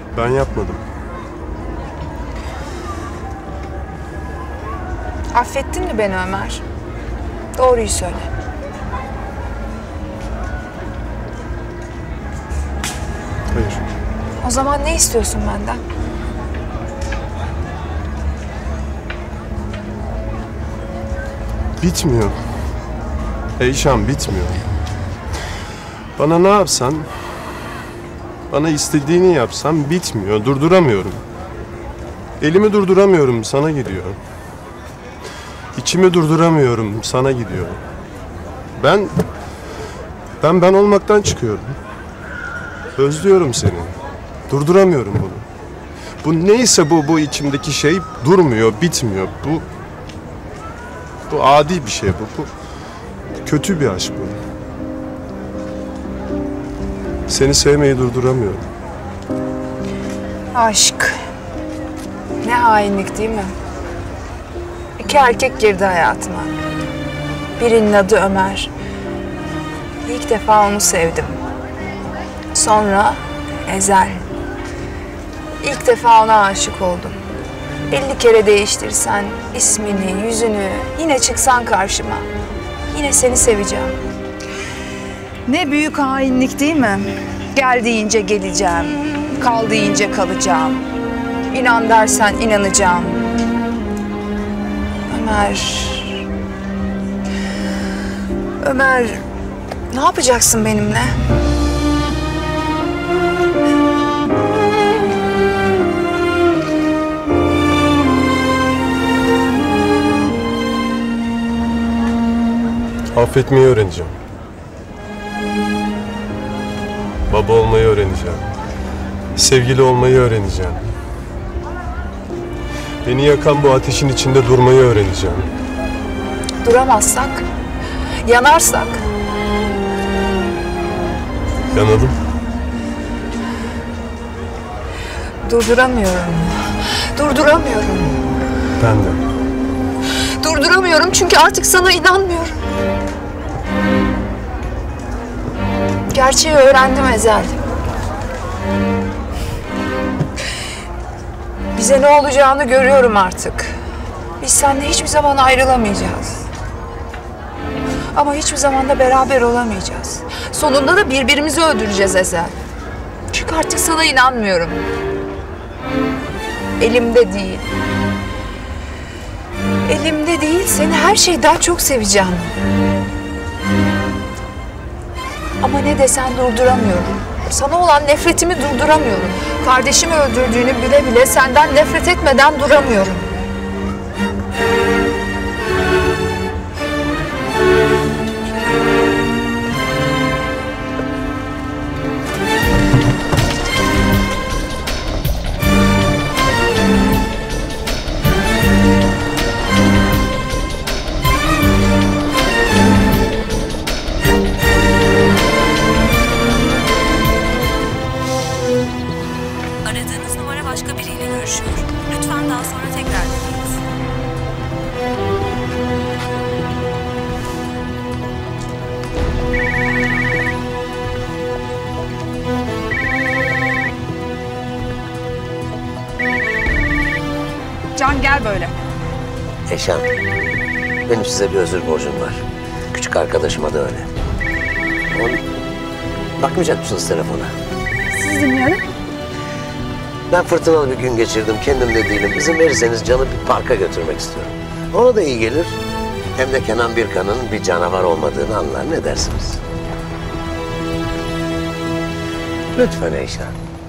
Ben yapmadım. Affettin mi beni Ömer? Doğruyu söyle. Hayır. O zaman ne istiyorsun benden? Bitmiyor. Eyşan bitmiyor. Bana ne yapsan, bana istediğini yapsan bitmiyor. Durduramıyorum. Elimi durduramıyorum, sana gidiyor. İçimi durduramıyorum, sana gidiyor. Ben olmaktan çıkıyorum. Özlüyorum seni. Durduramıyorum bunu. Bu neyse bu içimdeki şey durmuyor, bitmiyor. Bu adi bir şey bu. Bu kötü bir aşk bu. Seni sevmeyi durduramıyorum. Aşk. Ne hainlik değil mi? İki erkek girdi hayatıma. Birinin adı Ömer. İlk defa onu sevdim. Sonra Ezel. İlk defa ona aşık oldum. 50 kere değiştirsen ismini, yüzünü, yine çıksan karşıma. Yine seni seveceğim. Ne büyük hainlik değil mi? Gel deyince geleceğim, kal deyince kalacağım. İnan dersen inanacağım. Ömer, ne yapacaksın benimle? Affetmeyi öğreneceğim. Baba olmayı öğreneceğim. Sevgili olmayı öğreneceğim. Beni yakan bu ateşin içinde durmayı öğreneceğim. Duramazsak, yanarsak? Yanalım. Durduramıyorum. Durduramıyorum. Ben de. Durduramıyorum çünkü artık sana inanmıyorum. Gerçeği öğrendim Ezel. Bize ne olacağını görüyorum artık. Biz seninle hiçbir zaman ayrılamayacağız. Ama hiçbir zaman da beraber olamayacağız. Sonunda da birbirimizi öldüreceğiz Ezel. Çünkü artık sana inanmıyorum. Elimde değil. Elimde değil, seni her şeyden çok seveceğim. Ama ne desen durduramıyorum. Sana olan nefretimi durduramıyorum. Kardeşimi öldürdüğünü bile bile senden nefret etmeden duramıyorum. Aradığınız numara başka biriyle görüşüyor. Lütfen daha sonra tekrar deneyiniz. Can gel böyle. Eşan, benim size bir özür borcum var. Küçük arkadaşıma da öyle. Bakmayacak mısınız telefona? Siz dinliyorum. Ben fırtınalı bir gün geçirdim, kendimde değilim. İzin verirseniz Can'ı bir parka götürmek istiyorum. Ona da iyi gelir. Hem de Kenan Birkan'ın bir canavar olmadığını anlar. Ne dersiniz? Lütfen Eyşan.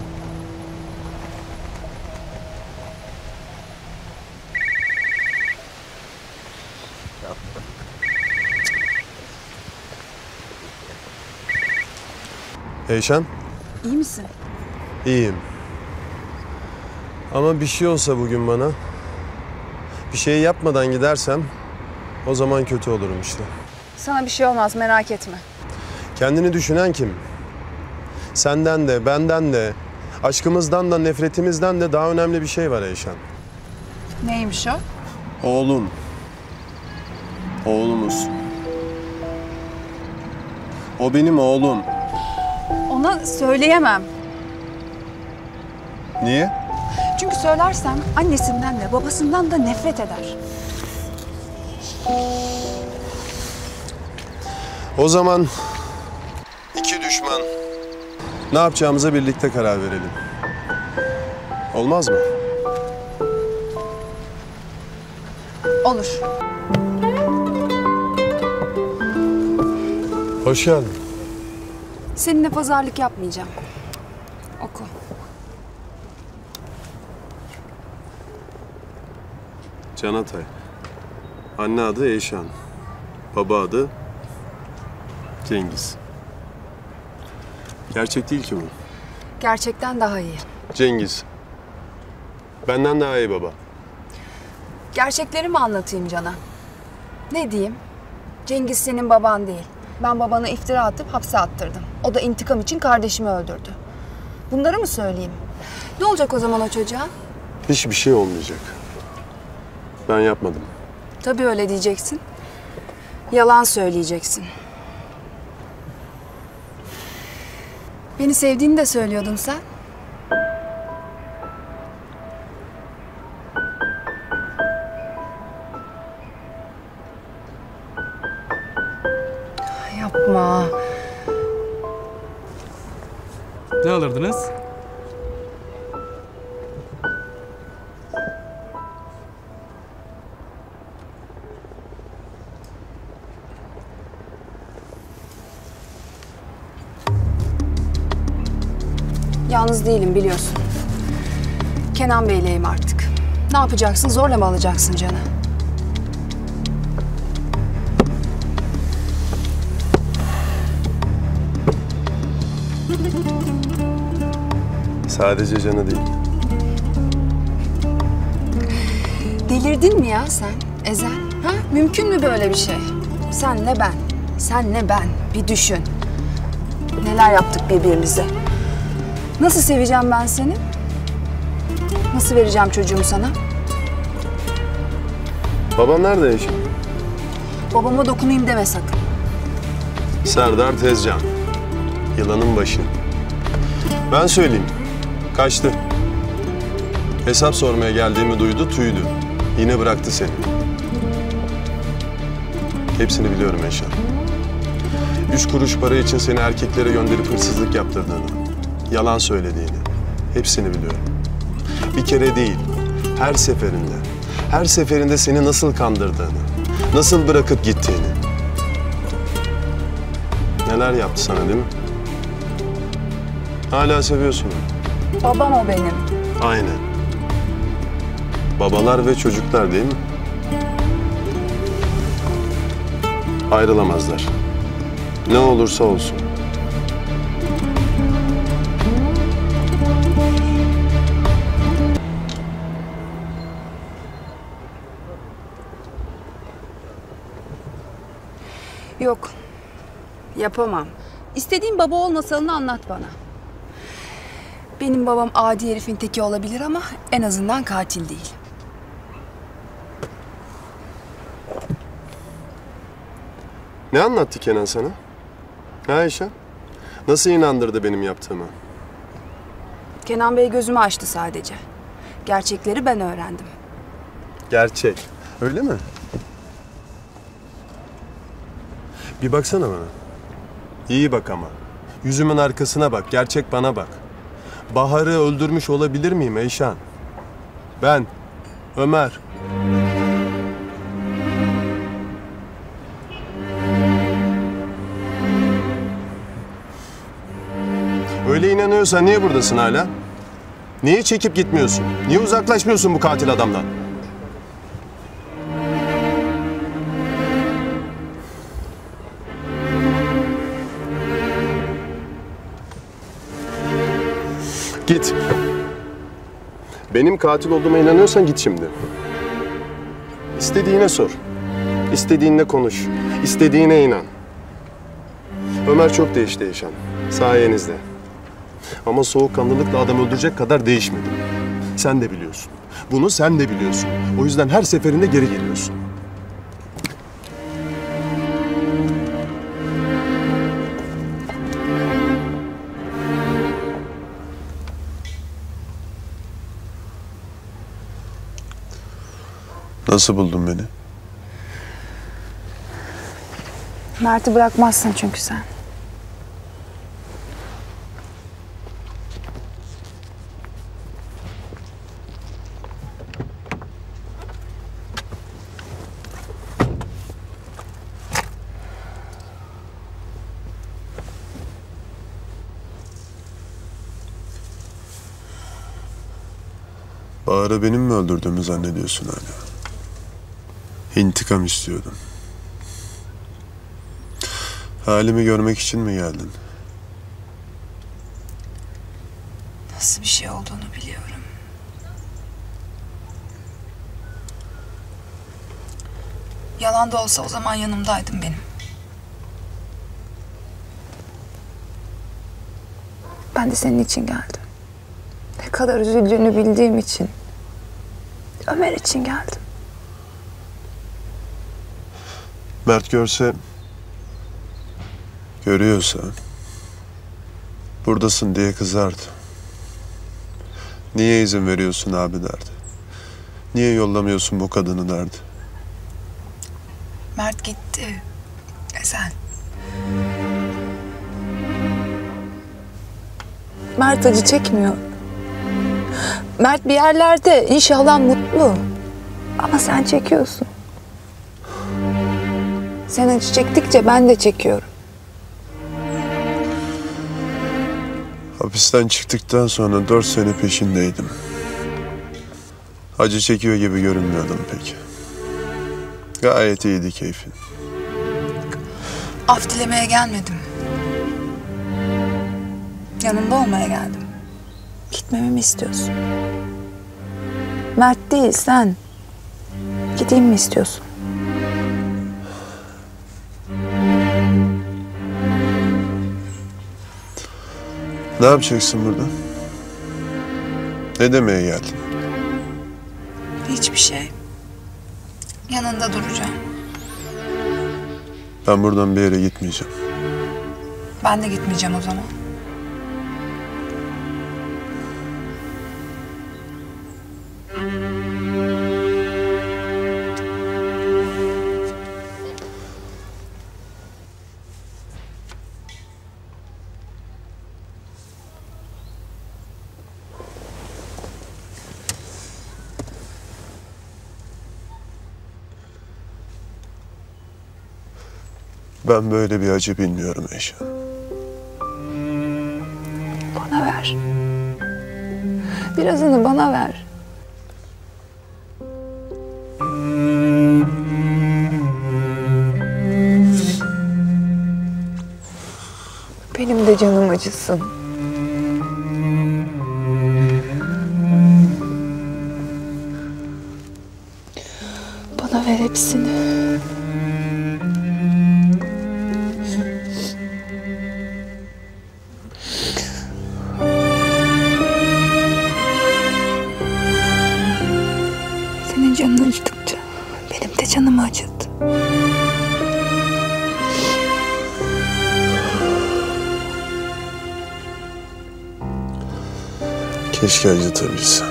Eyşan, İyi misin? iyiyim. Ama bir şey olsa bugün bana, bir şey yapmadan gidersem o zaman kötü olurum işte. Sana bir şey olmaz, merak etme. Kendini düşünen kim? Senden de, benden de, aşkımızdan da, nefretimizden de daha önemli bir şey var Eyşan. Neymiş o? Oğlum. Oğlumuz. O benim oğlum. Ona söyleyemem. Niye? Çünkü söylersem annesinden de babasından da nefret eder. O zaman iki düşman ne yapacağımıza birlikte karar verelim. Olmaz mı? Olur. Hoş geldin. Seninle pazarlık yapmayacağım. Oku. Can Atay. Anne adı Eyşan. Baba adı Cengiz. Gerçek değil ki bu. Gerçekten daha iyi. Cengiz. Benden daha iyi baba. Gerçekleri mi anlatayım Can'a? Ne diyeyim? Cengiz senin baban değil. Ben babana iftira atıp hapse attırdım. O da intikam için kardeşimi öldürdü. Bunları mı söyleyeyim? Ne olacak o zaman o çocuğa? Hiçbir şey olmayacak. Ben yapmadım. Tabii öyle diyeceksin. Yalan söyleyeceksin. Beni sevdiğini de söylüyordun sen. Yapma. Ne alırdınız? Yalnız değilim biliyorsun. Kenan Bey'leyim artık. Ne yapacaksın? Zorla mı alacaksın Can'ı? Sadece Can'ı değil. Delirdin mi ya sen Ezel? Ha? Mümkün mü böyle bir şey? Senle ben, senle ben. Bir düşün. Neler yaptık birbirimize? Nasıl seveceğim ben seni? Nasıl vereceğim çocuğumu sana? Baban nerede Eyşan? Babama dokunayım deme sakın. Serdar Tezcan. Yılanın başı. Ben söyleyeyim. Kaçtı. Hesap sormaya geldiğimi duydu, tüydü. Yine bıraktı seni. Hepsini biliyorum Eyşan. 3 kuruş para için seni erkeklere gönderip hırsızlık yaptırdığını, yalan söylediğini. Hepsini biliyorum. Bir kere değil, her seferinde. Her seferinde seni nasıl kandırdığını, nasıl bırakıp gittiğini. Neler yaptı sana değil mi? Hala seviyorsun onu. Babam o benim. Aynen. Babalar ve çocuklar değil mi? Ayrılamazlar. Ne olursa olsun. Yok. Yapamam. İstediğin baba ol masalını anlat bana. Benim babam adi herifin teki olabilir ama en azından katil değil. Ne anlattı Kenan sana? Ha Ayşe? Nasıl inandırdı benim yaptığıma? Kenan Bey gözümü açtı sadece. Gerçekleri ben öğrendim. Gerçek. Öyle mi? Bir baksana bana. İyi bak ama. Yüzümün arkasına bak. Gerçek bana bak. Bahar'ı öldürmüş olabilir miyim Eyşan? Ben, Ömer. Öyle inanıyorsan niye buradasın hala? Niye çekip gitmiyorsun? Niye uzaklaşmıyorsun bu katil adamdan? Git. Benim katil olduğuma inanıyorsan git şimdi. İstediğine sor. İstediğinle konuş. İstediğine inan. Ömer çok değişti Eyşan. Sayenizde. Ama soğukkanlılıkla adam öldürecek kadar değişmedi. Sen de biliyorsun. Bunu sen de biliyorsun. O yüzden her seferinde geri geliyorsun. Nasıl buldun beni? Mert'i bırakmazsın çünkü sen. Bahar'ı benim mi öldürdüğümü zannediyorsun hala? İntikam istiyordum. Halimi görmek için mi geldin? Nasıl bir şey olduğunu biliyorum. Yalan da olsa o zaman yanımdaydın benim. Ben de senin için geldim. Ne kadar üzüldüğünü bildiğim için. Ömer için geldim. Mert görse, görüyorsa, buradasın diye kızardı. Niye izin veriyorsun abi derdi. Niye yollamıyorsun bu kadını derdi. Mert gitti. Ezel. Mert acı çekmiyor. Mert bir yerlerde inşallah mutlu. Ama sen çekiyorsun. Sen acı çektikçe ben de çekiyorum. Hapisten çıktıktan sonra 4 sene peşindeydim. Acı çekiyor gibi görünmüyordum pek. Gayet iyiydi keyfin. Af dilemeye gelmedim. Yanında olmaya geldim. Gitmemi mi istiyorsun? Mert değil sen. Gideyim mi istiyorsun? Ne yapacaksın burada? Ne demeye geldin? Hiçbir şey. Yanında duracağım. Ben buradan bir yere gitmeyeceğim. Ben de gitmeyeceğim o zaman. Ben böyle bir acı bilmiyorum Eyşan. Bana ver. Birazını bana ver. Benim de canım acısın. Bana ver hepsini. Senin canın acıdıkça benim de canımı acıdı. Keşke acıtabilsem.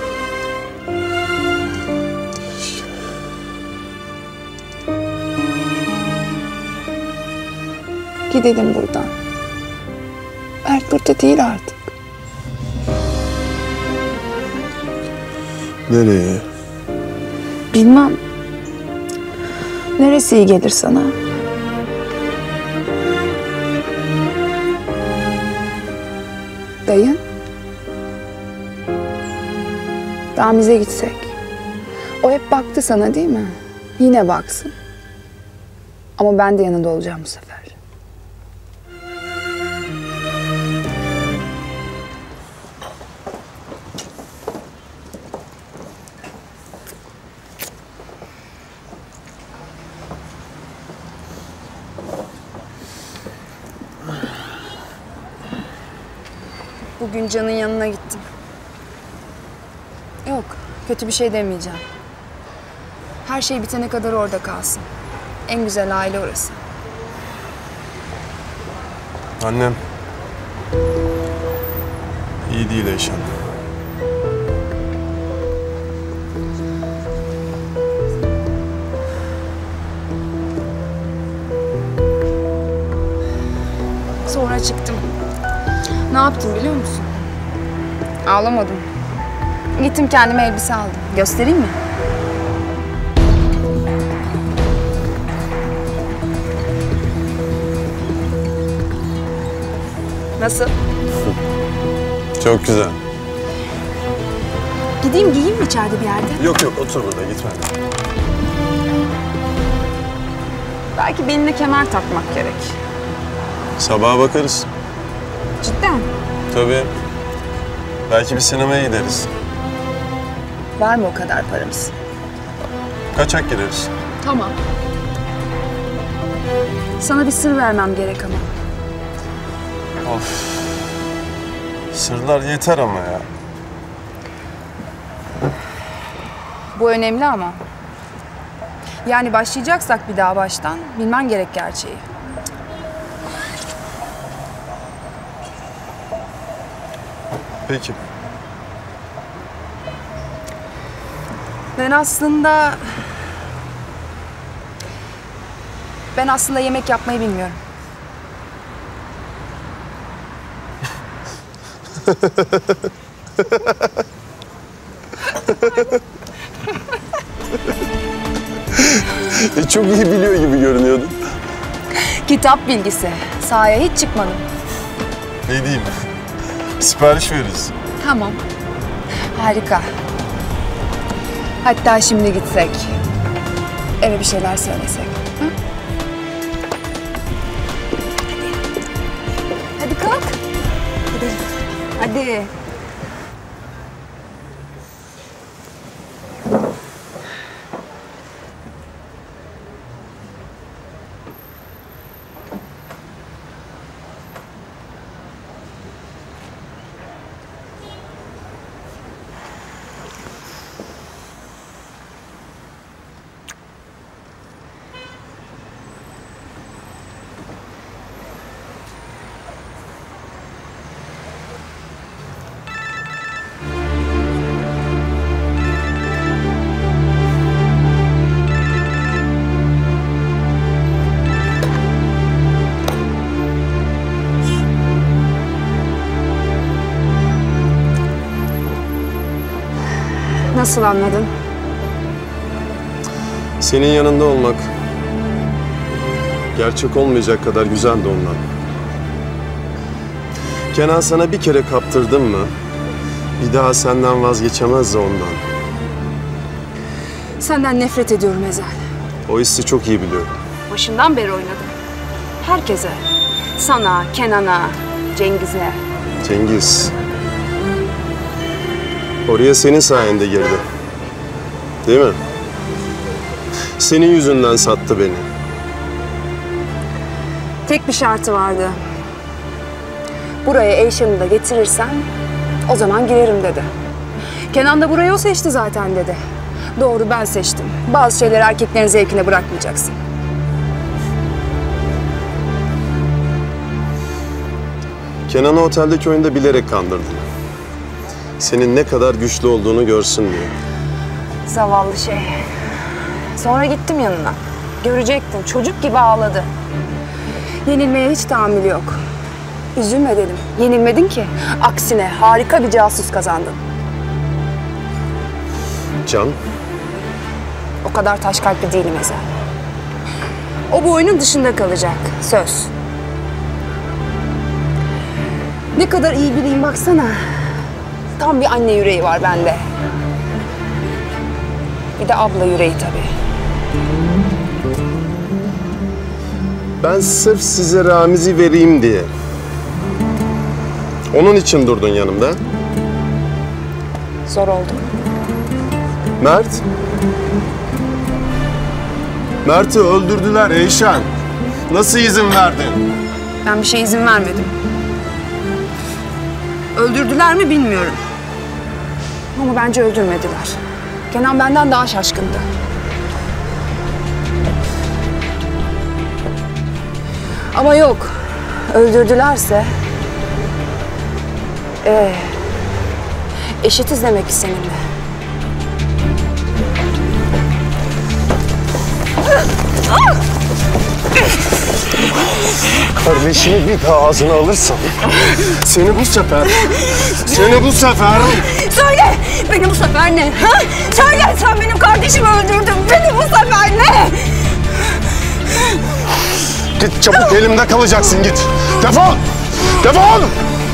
Gidelim buradan. Mert burada değil artık. Nereye? Bilmem. Neresi iyi gelir sana? Dayın? Ramiz'e gitsek. O hep baktı sana değil mi? Yine baksın. Ama ben de yanında olacağım bu sefer. Bugün Can'ın yanına gittim. Yok, kötü bir şey demeyeceğim. Her şey bitene kadar orada kalsın. En güzel aile orası. Annem. İyi değil Eyşan. sonra çıktım. Ne yaptım biliyor musun? Ağlamadım. Gittim kendime elbise aldım. Göstereyim mi? Nasıl? Çok güzel. Gideyim giyeyim mi içeride bir yerde? Yok yok, otur burada, gitme. Belki beline kemer takmak gerek. Sabaha bakarız. Cidden? Tabii. Belki bir sinemaya gideriz. Var mı o kadar paramız? Kaçak gireriz. Tamam. Sana bir sır vermem gerek ama. Of. Sırlar yeter ama ya. Bu önemli ama. Yani başlayacaksak bir daha baştan bilmen gerek gerçeği. Peki. Ben aslında yemek yapmayı bilmiyorum. Çok iyi biliyor gibi görünüyordun. Kitap bilgisi. Sahaya hiç çıkmadım. Ne diyeyim? Sipariş veririz. Tamam. Harika. Hatta şimdi gitsek. Eve bir şeyler söylesek. Hı? Hadi kalk. Hadi. Nasıl anladın? Senin yanında olmak gerçek olmayacak kadar güzeldi ondan. Kenan sana bir kere kaptırdın mı bir daha senden vazgeçemezdi ondan. Senden nefret ediyorum Ezel. O hissi çok iyi biliyorum. Başından beri oynadım. Herkese. Sana, Kenan'a, Cengiz'e. Cengiz. Oraya senin sayende girdi. Değil mi? Senin yüzünden sattı beni. Tek bir şartı vardı. Buraya Eyşan'ı da getirirsen o zaman girerim dedi. Kenan da burayı o seçti zaten dedi. Doğru, ben seçtim. Bazı şeyleri erkeklerin zevkine bırakmayacaksın. Kenan'ı oteldeki oyunda bilerek kandırdın. Senin ne kadar güçlü olduğunu görsün diye. Zavallı şey. Sonra gittim yanına. Görecektin, çocuk gibi ağladı. Yenilmeye hiç tahammülü yok. Üzülme dedim. Yenilmedin ki. Aksine harika bir casus kazandın. Can, O kadar taş kalpli değilim Ezel. O bu oyunun dışında kalacak. Söz. Ne kadar iyi biriyim baksana. Tam bir anne yüreği var bende. Bir de abla yüreği tabii. ben sırf size Ramiz'i vereyim diye. Onun için durdun yanımda. Zor oldu. Mert. Mert'i öldürdüler Eyşan. Nasıl izin verdin? Ben bir şeye izin vermedim. Öldürdüler mi bilmiyorum. Ama bence öldürmediler. Kenan benden daha şaşkındı. Ama yok. Öldürdülerse... eşitiz demek ki seninle. Kardeşini bir daha ağzına alırsam seni bu sefer Söyle, beni bu sefer ne? Ha? Söyle, sen benim kardeşimi öldürdün. Beni bu sefer ne? Git çabuk, elimde kalacaksın, git. Defol! Defol!